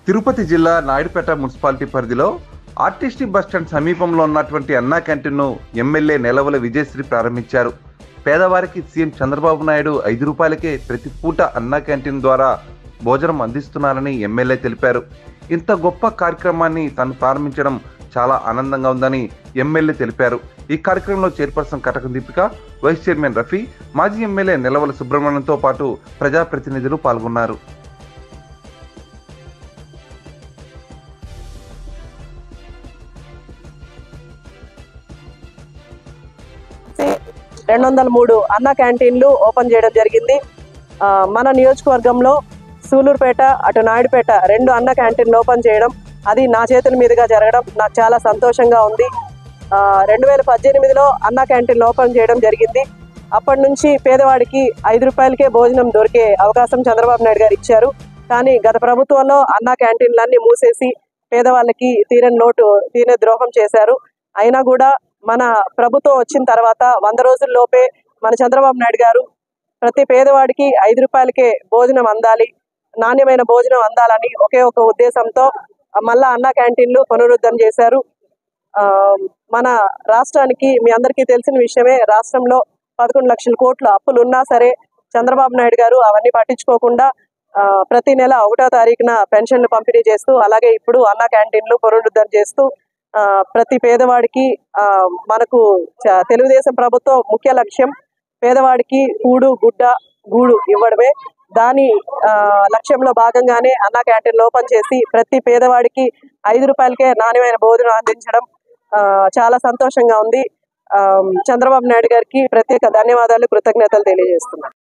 తిరుపతి జిల్లా నాయుడుపేట మున్సిపాలిటీ పరిధిలో RTC bus stand సమీపంలో ఉన్నటువంటి అన్నా క్యాంటీన్ను ఎమ్మెల్యే నెలవల విజయశ్రీ ప్రారంభించారు. పేదవారికి సీఎం చంద్రబాబు నాయుడు 5 రూపాయలకే ప్రతి పూట అన్నా క్యాంటీన్ ద్వారా భోజనం అందిస్తున్నారని ఎమ్మెల్యే తెలిపారు. ఇంత గొప్ప కార్యక్రమాన్ని తాను ప్రారంభించడం చాలా ఆనందంగా ఉందని ఎమ్మెల్యే తెలిపారు. ఈ కార్యక్రమంలో chairperson Katakam Deepika, vice chairman Rafi, మాజీ ఎమ్మెల్యే నెలవల సుబ్రహ్మణ్యంతో పాటు ప్రజాప్రతినిధులు పాల్గొన్నారు. 203 అన్న క్యాంటీన్లు ఓపెన్ చేయడం జరిగింది. మన నియోజకవర్గంలో సూలూరుపేట అటు నాయుడుపేట 2 అన్న క్యాంటీన్లు ఓపెన్ చేయడం, అది నా చేతుల మీదుగా జరగడం నాకు చాలా సంతోషంగా ఉంది. 2018లో అన్న క్యాంటీన్లు ఓపెన్ చేయడం జరిగింది. అప్పటి నుంచి పేదవాడికి 5 రూపాయలకే భోజనం దొరికే అవకాశం చంద్రబాబు నాయుడు గారు ఇచ్చారు. కానీ గత ప్రభుత్వంలో అన్న క్యాంటీన్లన్నీ మూసేసి పేదవాళ్ళకి తీరని ద్రోహం చేశారు. అయినా కూడా మన ప్రభుత్వం వచ్చిన తర్వాత 100 రోజుల్లోపే మన చంద్రబాబు నాయుడు గారు ప్రతి పేదవాడికి 5 రూపాయలకే భోజనం అందాలి, నాణ్యమైన భోజనం అందాలని ఒకే ఒక ఉద్దేశంతో మళ్ళా అన్న క్యాంటీన్లు పునరుద్ధరణ చేశారు. మన రాష్ట్రానికి మీ అందరికీ తెలిసిన విషయమే, రాష్ట్రంలో 11 లక్షల కోట్ల అప్పులు ఉన్నా సరే చంద్రబాబు నాయుడు గారు అవన్నీ పట్టించుకోకుండా ప్రతి నెల 1వ తారీఖున పెన్షన్లు పంపిణీ చేస్తూ, అలాగే ఇప్పుడు అన్న క్యాంటీన్లు పునరుద్ధరణ చేస్తూ ప్రతి పేదవాడికి మనకు తెలుగుదేశం ప్రభుత్వం ముఖ్య లక్ష్యం పేదవాడికి కూడు గుడ్డ గూడు ఇవ్వడమే. దాని లక్ష్యంలో భాగంగానే అన్న క్యాంటీన్లు ఓపెన్ చేసి ప్రతి పేదవాడికి 5 రూపాయలకే నాణ్యమైన భోజనం అందించడం చాలా సంతోషంగా ఉంది. చంద్రబాబు నాయుడు గారికి ప్రత్యేక ధన్యవాదాలు, కృతజ్ఞతలు తెలియజేస్తున్నాను.